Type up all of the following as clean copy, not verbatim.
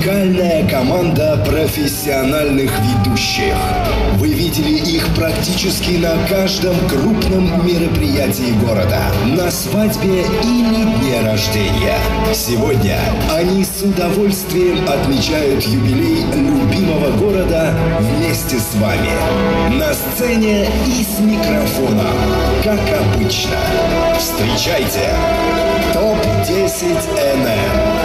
уникальная команда профессиональных ведущих. Вы видели их практически на каждом крупном мероприятии города, на свадьбе или дне рождения. Сегодня они с удовольствием отмечают юбилей любимого города вместе с вами. На сцене и с микрофоном, как обычно. Встречайте ТОП-10 НМ.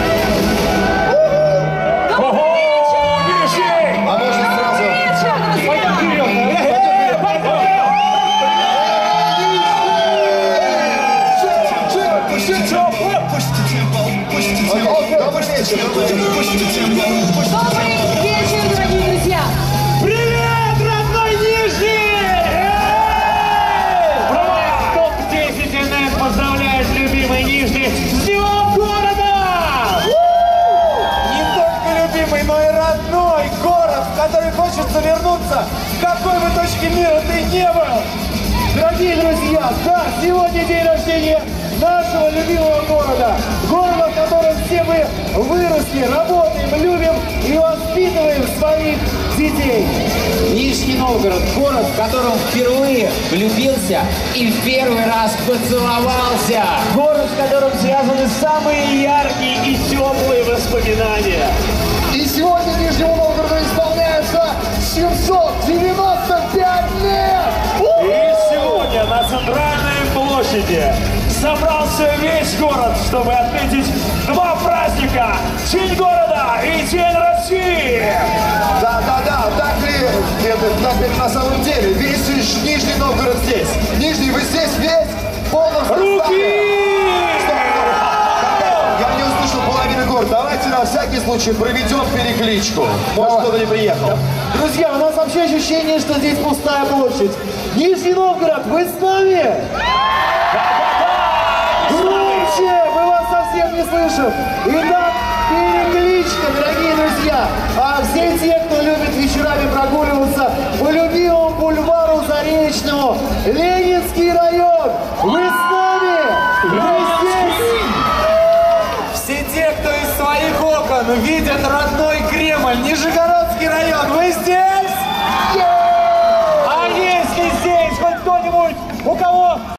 Добрый вечер, дорогие друзья! Привет, родной Нижний! ТОП-10 НМ поздравляет любимый Нижний с Днем города! Не только любимый, но и родной город, в который хочется вернуться, в какой бы точке мира ты не был. Дорогие друзья, да, сегодня день рождения нашего любимого города. Города, в котором все мы выросли, работаем, любим и воспитываем своих детей. Нижний Новгород – город, в котором впервые влюбился и в первый раз поцеловался. Город, с которым связаны самые яркие и теплые воспоминания. И сегодня Нижнему Новгороду исполняется 795 лет! И сегодня на центральной площади собрался весь город, чтобы отметить два праздника – День города и День России! Да, так ли на самом деле? Весь Нижний Новгород здесь. Нижний, вы здесь весь? В полном составе? Руки! Я не услышал половины города. Давайте на всякий случай проведем перекличку. Может, кто-то не приехал. Друзья, у нас вообще ощущение, что здесь пустая площадь. Нижний Новгород, вы с нами? Громче! Мы вас совсем не слышим. Итак, перекличка, дорогие друзья. А все те, кто любит вечерами прогуливаться по любимому бульвару Заречному, Ленинский район, вы с нами? Вы здесь? Все те, кто из своих окон видят родной Кремль, Нижегородский район, вы здесь? А если здесь хоть кто-нибудь, у кого